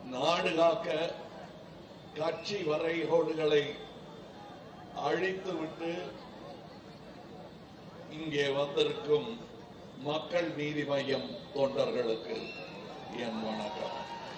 நாடு காக்க கட்சி வரைகோடுகளை அழித்துவிட்டு இங்கே வந்திருக்கும் மக்கள் நீதி மய்யம் தொண்டர்களுக்கு என் வணக்கம்.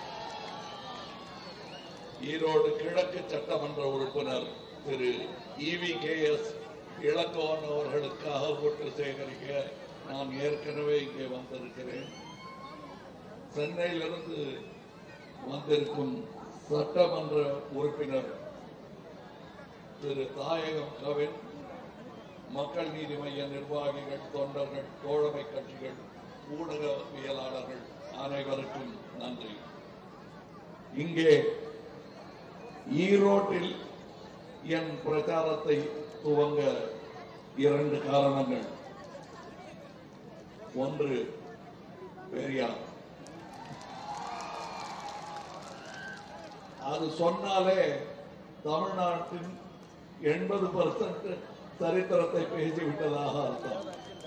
ஈரோடு கிழக்கு சட்டமன்ற உறுப்பினர் திரு EVKS இளங்கோவன் அவர்களுக்காக ஓட்டு சேகரிக்க நான் ஏற்கனவே இங்கே வந்திருக்கிறேன். சென்னையிலிருந்து வந்திருக்கும் சட்டமன்ற உறுப்பினர் திரு தாயகம் கவின், மக்கள் நீதி மய்ய நிர்வாகிகள், தொண்டர்கள், தோழமை கட்சிகள், ஊடகவியலாளர்கள் அனைவருக்கும் நன்றி. இங்கே ஈரோட்டில் என் பிரச்சாரத்தை துவங்க 2 காரணங்கள். ஒன்று, பெரியார். அது சொன்னாலே தமிழ்நாட்டின் 80% சரித்திரத்தை பேசிவிட்டதாக அர்த்தம்.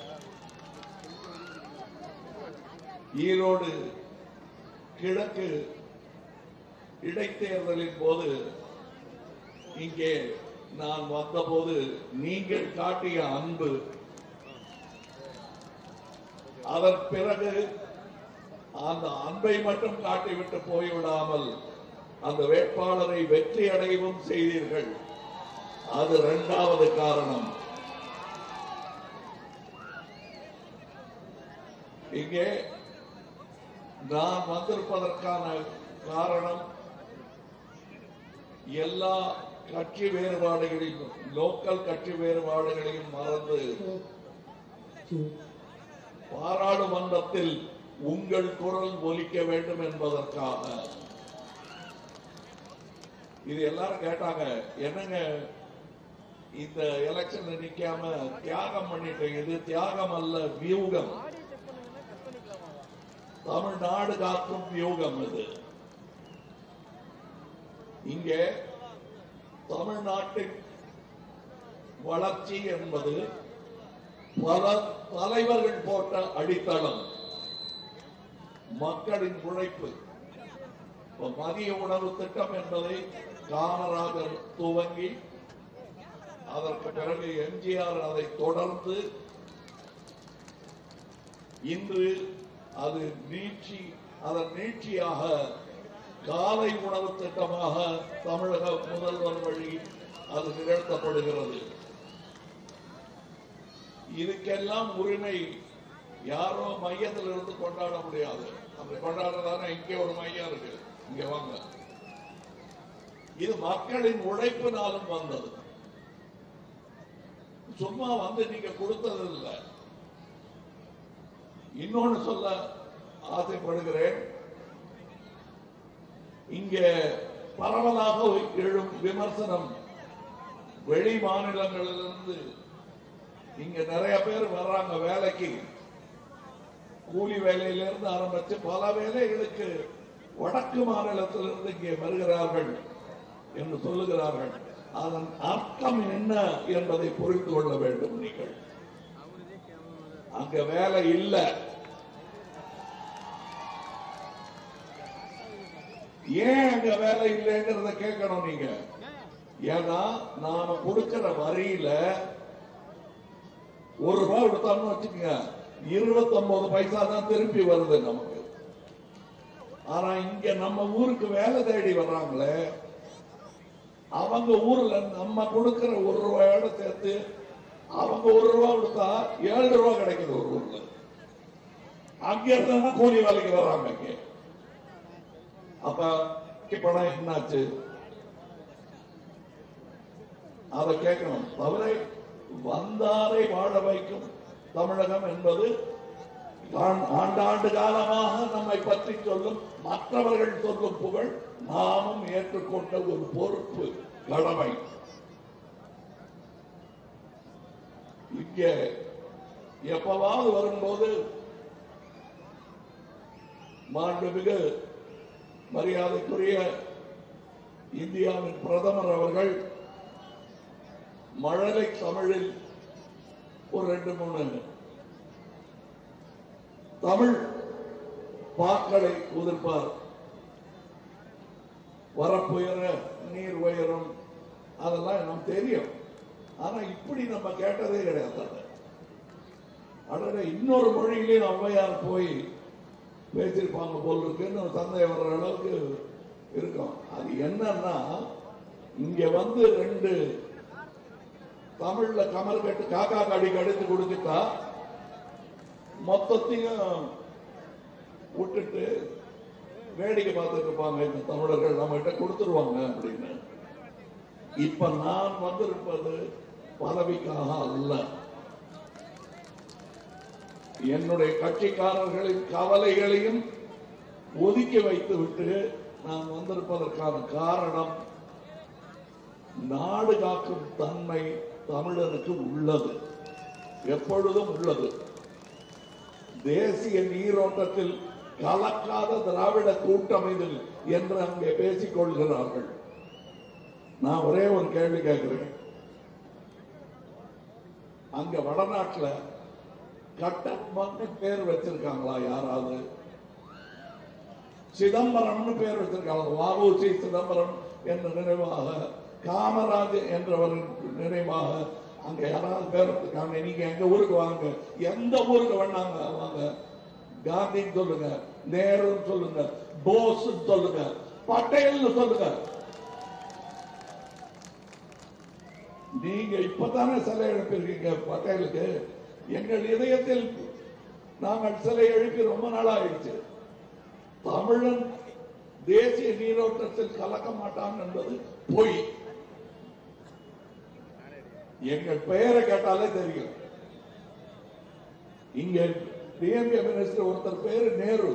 ஈரோடு கிழக்கு இடைத்தேர்தலின் போது இங்கே நான் வந்தபோது நீங்கள் காட்டிய அன்பு, அதன் பிறகு அந்த அன்பை மட்டும் காட்டிவிட்டு போய்விடாமல் அந்த வேட்பாளரை வெற்றி அடையவும் செய்தீர்கள். அது 2வது காரணம். இங்கே நான் வந்திருப்பதற்கான காரணம் எல்லா கட்சி வேறுபாடுகளையும், லோக்கல் கட்சி வேறுபாடுகளையும் மறந்து பாராளுமன்றத்தில் உங்கள் குரல் ஒலிக்க வேண்டும் என்பதற்காக. இது எல்லாரும் கேட்டாங்க, என்னங்க இந்த எலெக்ஷன் நிக்காம தியாகம் பண்ணிட்டீங்க? இது தியாகம் அல்ல, வியூகம். தமிழ்நாடு காக்கும் வியூகம் இது. இங்கே தமிழ்நாட்டின் வளர்ச்சி என்பது பல தலைவர்கள் போட்ட அடித்தளம், மக்களின் உழைப்பு. மதிய உணவு திட்டம் என்பதை காமராஜர் துவங்கி, அதற்கு பிறகு எம்ஜிஆர் அதை தொடர்ந்து, இன்று அது அதன் நீட்சியாக காலை உணவு திட்டமாக தமிழக முதல்வர் வழி அது நிகழ்த்தப்படுகிறது. இதுக்கெல்லாம் உரிமை யாரோ மையத்தில் இருந்து கொண்டாட முடியாது. அப்படி கொண்டாடுறதான இங்கே ஒரு மையம் இருக்கு, இங்க வாங்க. இது மக்களின் உழைப்பினாலும் வந்தது. சும்மா வந்து நீங்க கொடுத்தது இல்லை. இன்னொன்னு சொல்ல ஆசைப்படுகிறேன். இங்கே பரவலாக எழும் விமர்சனம், வெளி மாநிலங்களிலிருந்து இங்க நிறைய பேர் வர்றாங்க வேலைக்கு, கூலி வேலையிலிருந்து ஆரம்பிச்சு பல வேலைகளுக்கு வடக்கு மாநிலத்திலிருந்து இங்கே வருகிறார்கள் என்று சொல்லுகிறார்கள். அதன் அர்த்தம் என்ன என்பதை புரிந்து கொள்ள வேண்டும். நீங்கள் அங்க வேலை இல்லை. ஏன் அங்க வேலை இல்லைங்கிறத கேட்கணும் நீங்க. ஏன்னா நாம கொடுக்கிற வரியில ₹1 கொடுத்தோம்னு வச்சுக்கோங்க, 29 பைசா தான் திருப்பி வருது நமக்கு. ஆனா இங்க நம்ம ஊருக்கு வேலை தேடி வர்றாங்களே, அவங்க ஊர்ல நம்ம கொடுக்கிற ₹1 சேர்த்து அவங்க ₹1 கொடுத்தா ₹7 கிடைக்குது ஒரு ஊர்ல. அங்க இருந்தா கூலி வேலைக்கு வர்றாங்க. இங்க அப்ப பணம் என்னாச்சு அதை கேட்கணும். தவிர வந்தாரை வாழ வைக்கும் தமிழகம் என்பது ஆண்டாண்டு காலமாக நம்மை பற்றி சொல்லும் மற்றவர்கள் சொல்லும் புகழ், நாமும் ஏற்றுக்கொண்ட ஒரு பொறுப்பு, கடமை. இங்கே எப்பவாவது வரும்போது மாண்புமிகு மரியாதைக்குரிய இந்தியாவின் பிரதமர் அவர்கள் மழலை தமிழில் ஒரு 2-3 தமிழ் பாக்களை உதிர்ப்பார். வரப்புயர நீர் உயரும், அதெல்லாம் நமக்கு தெரியும். ஆனா இப்படி நம்ம கேட்டதே கிடையாது. அட இன்னொரு மொழியிலேயும் ஔவையார் போய் பேசியிருப்பாங்க போல் இருக்குன்னு சந்தேகம் வர்ற அளவுக்கு இருக்கும். அது என்னன்னா, இங்க வந்து 2 தமிழ்ல கமல் கட்டு காக்கா காடிக்கு எடுத்து கொடுத்துட்டா மொத்தத்தையும் விட்டுட்டு வேடிக்கை பார்த்துட்டு இருப்பாங்க இந்த தமிழர்கள், நம்ம கிட்ட கொடுத்துருவாங்க அப்படின்னு. இப்ப நான் வந்திருப்பது பதவிக்காக அல்ல, என்னுடைய கட்சிக்காரர்களின் கவலைகளையும் ஒதுக்கி வைத்து விட்டு நான் வந்திருப்பதற்கான காரணம், நாடு காக்கும் தன்மை தமிழனுக்கு உள்ளது, எப்பொழுதும் உள்ளது. தேசிய நீரோட்டத்தில் கலக்காத திராவிட கூட்டமைப்பு என்று அங்கே பேசிக் கொள்கிறார்கள். நான் ஒரே ஒரு கேள்வி கேட்கிறேன். அங்க வடநாட்டில் கட்டபொம்மன் பேர் வச்சிருக்காங்களா யாராவது? சிதம்பரம் பேர் வச்சிருக்காங்க. வ.உ.சி. சிதம்பரம் என்ற நினைவாக, காமராஜ் என்றவரின் நினைவாக அங்க யாராவது பேர் வச்சிருக்காங்க? நீங்க எங்க ஊருக்கு வாங்க, எந்த ஊருக்கு வேணாங்க வாங்க, காந்தின்னு சொல்லுங்க, நேருன்னு சொல்லுங்க, போஸ் சொல்லுங்க, பட்டேல்னு சொல்லுங்க. நீங்க இப்பதானே சிலை எழுப்பிருக்கீங்க பட்டேலுக்கு. எங்கள் இதயத்தில் நாங்கள் சிலை எழுப்பி ரொம்ப நாள் ஆயிடுச்சு. தமிழன் தேசிய நீரோட்டத்தில் கலக்க மாட்டான் என்பது பொய். எங்கள் பெயரை கேட்டாலே தெரியும். இங்க டிஎம்கே மினிஸ்டர் ஒருத்தர் பேரு நேரு.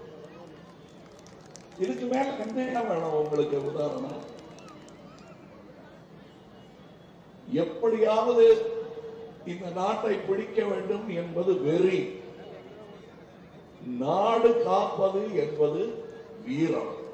இதுக்கு மேல என்ன வேணும் உங்களுக்கு? உதாரணம், எப்படியாவது இந்த நாட்டை பிடிக்க வேண்டும் என்பது வெறி, நாடு காப்பது என்பது வீரம்.